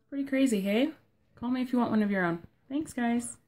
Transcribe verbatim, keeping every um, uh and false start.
Pretty crazy, hey? Call me if you want one of your own. Thanks, guys.